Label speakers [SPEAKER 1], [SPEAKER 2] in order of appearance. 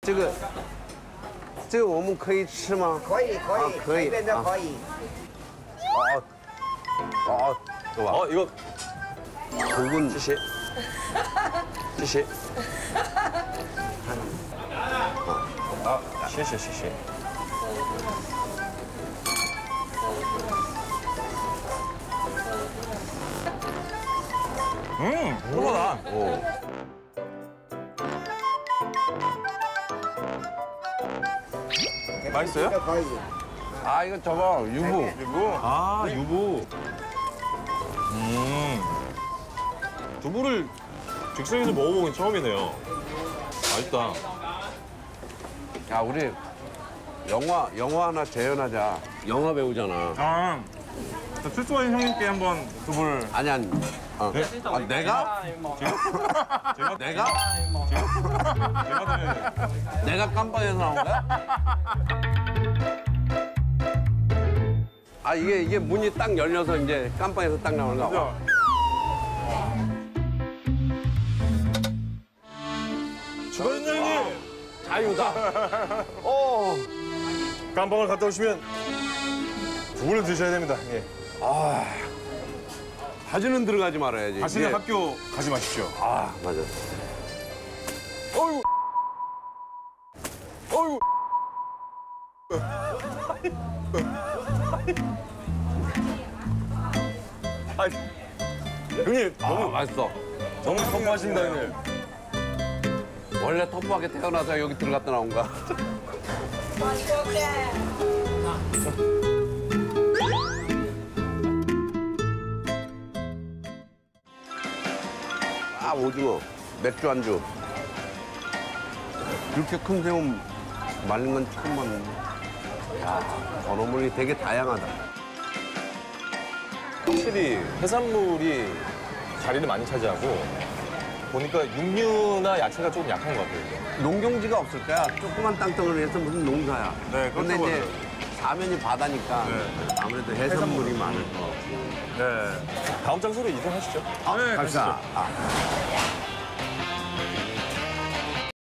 [SPEAKER 1] 这个我们可以吃吗？
[SPEAKER 2] 可以，可以，
[SPEAKER 1] 可以
[SPEAKER 2] 这边的可以。
[SPEAKER 1] 좋아.
[SPEAKER 3] 이거
[SPEAKER 1] 고군
[SPEAKER 3] 谢谢. 谢谢.谢谢, 谢谢. 불어나.
[SPEAKER 1] 오.
[SPEAKER 3] 맛있어요?
[SPEAKER 2] 这可以。
[SPEAKER 1] 아 이거 저거 유부.
[SPEAKER 3] 유부? 아, 유부. 두부를 즉석에서 먹어보긴 처음이네요. 맛있다.
[SPEAKER 1] 야 우리 영화 하나 재현하자. 영화 배우잖아.
[SPEAKER 3] 아, 저 출소한 형님께 한번 두부를.
[SPEAKER 1] 아니. 어.
[SPEAKER 3] 네?
[SPEAKER 1] 아, 내가?
[SPEAKER 3] 제가?
[SPEAKER 1] 내가?
[SPEAKER 3] 제가 드려야
[SPEAKER 1] 내가 깜빵에서 나온 거야? 아 이게 문이 딱 열려서 이제 깜빵에서 딱 나오는 거야.
[SPEAKER 3] 돼. 주관장님!
[SPEAKER 1] 자유다.
[SPEAKER 3] 깜빵을 갔다 오시면 두부를 드셔야 됩니다. 예.
[SPEAKER 1] 다시는 들어가지 말아야지.
[SPEAKER 3] 다시는
[SPEAKER 1] 이게-
[SPEAKER 3] 학교 가지 마십시오.
[SPEAKER 1] 아 맞아. 어유. 어유.
[SPEAKER 3] 형님,
[SPEAKER 1] 너무 맛있어.
[SPEAKER 3] 너무 성공하신다, 형님.
[SPEAKER 1] 원래 터프하게 태어나서 여기 들어갔다 나온 거야. 아 오징어, 맥주 안주. 이렇게 큰 새우 말린 건 처음 봤는데. 야, 전어물이 되게 다양하다.
[SPEAKER 3] 확실히 해산물이 자리를 많이 차지하고 보니까 육류나 야채가 조금 약한 것 같아요. 이게.
[SPEAKER 1] 농경지가 없을 거야. 조그만 땅덩어리 해서 무슨 농사야.
[SPEAKER 3] 네,
[SPEAKER 1] 근데
[SPEAKER 3] 그렇죠,
[SPEAKER 1] 이제 사면이 바다니까
[SPEAKER 3] 네.
[SPEAKER 1] 아무래도 해산물이 많아서.
[SPEAKER 3] 네. 다음 장소로 이동하시죠.
[SPEAKER 1] 갑시다. 아.